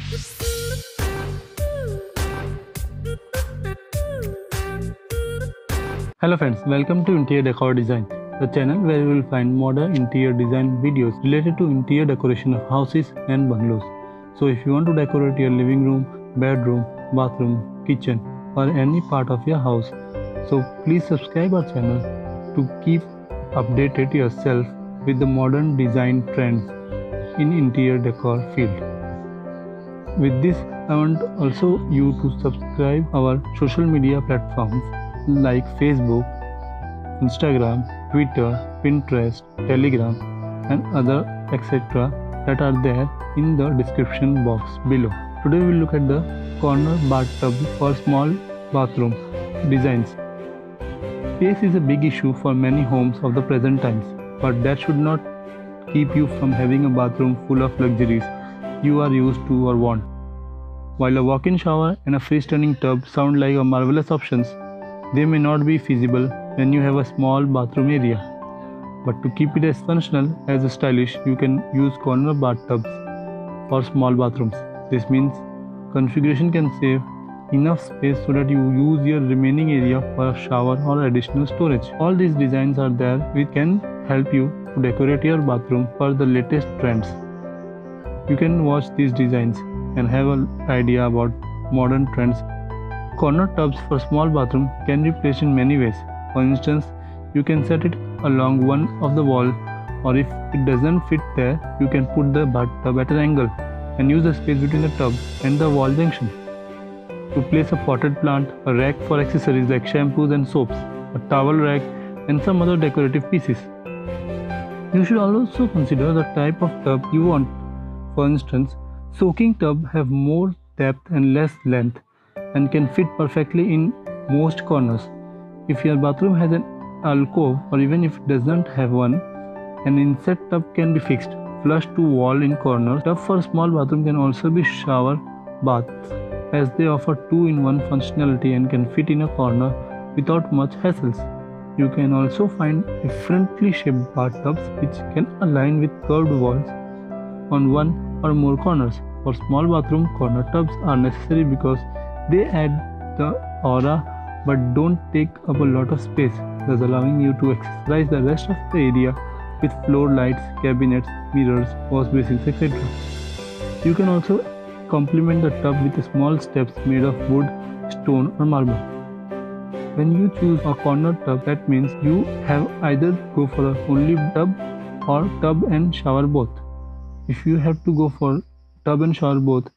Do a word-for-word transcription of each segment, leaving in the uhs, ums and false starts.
Hello friends, welcome to Interior Decor Design, the channel where you will find modern interior design videos related to interior decoration of houses and bungalows. So if you want to decorate your living room, bedroom, bathroom, kitchen or any part of your house, so please subscribe our channel to keep updated yourself with the modern design trends in interior decor field. With this, I want also you to subscribe our social media platforms like Facebook, Instagram, Twitter, Pinterest, Telegram and other et cetera that are there in the description box below. Today we will look at the corner bathtub for small bathroom designs. Space is a big issue for many homes of the present times, but that should not keep you from having a bathroom full of luxuries you are used to or want. While a walk-in shower and a freestanding tub sound like a marvelous options, they may not be feasible when you have a small bathroom area. But to keep it as functional as stylish, you can use corner bathtubs for small bathrooms. This means configuration can save enough space so that you use your remaining area for a shower or additional storage. All these designs are there which can help you to decorate your bathroom for the latest trends. You can watch these designs and have an idea about modern trends. Corner tubs for small bathroom can be placed in many ways. For instance, you can set it along one of the wall, or if it doesn't fit there, you can put the bathtub at an angle and use the space between the tub and the wall junction to place a potted plant, a rack for accessories like shampoos and soaps, a towel rack and some other decorative pieces. You should also consider the type of tub you want. For instance, soaking tub have more depth and less length and can fit perfectly in most corners. If your bathroom has an alcove or even if it doesn't have one, an inset tub can be fixed flush to wall in corners. Tub for small bathroom can also be shower baths, as they offer two-in-one functionality and can fit in a corner without much hassles. You can also find differently shaped bathtubs which can align with curved walls on one or more corners. For small bathroom, corner tubs are necessary because they add the aura but don't take up a lot of space, thus allowing you to accessorize the rest of the area with floor lights, cabinets, mirrors, wash basins, et cetera. You can also complement the tub with small steps made of wood, stone or marble. When you choose a corner tub, that means you have either go for a only tub or tub and shower both. If you have to go for tub and shower both,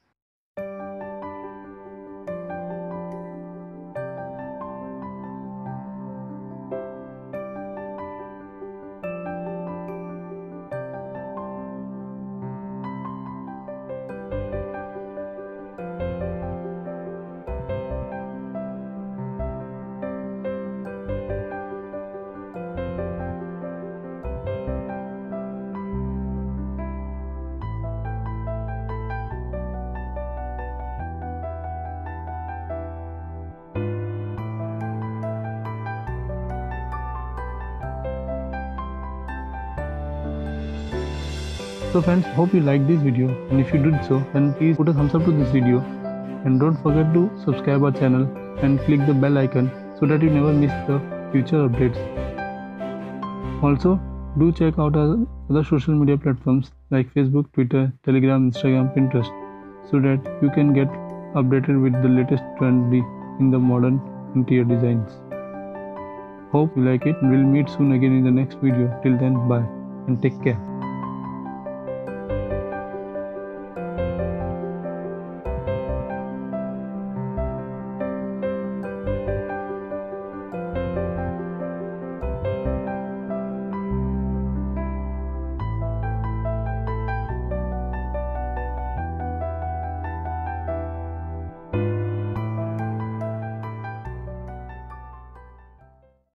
so friends, hope you liked this video, and if you did so, then please put a thumbs up to this video and don't forget to subscribe our channel and click the bell icon so that you never miss the future updates. Also, do check out our other social media platforms like Facebook, Twitter, Telegram, Instagram, Pinterest so that you can get updated with the latest trendy in the modern interior designs. Hope you like it. We'll meet soon again in the next video. Till then, bye and take care.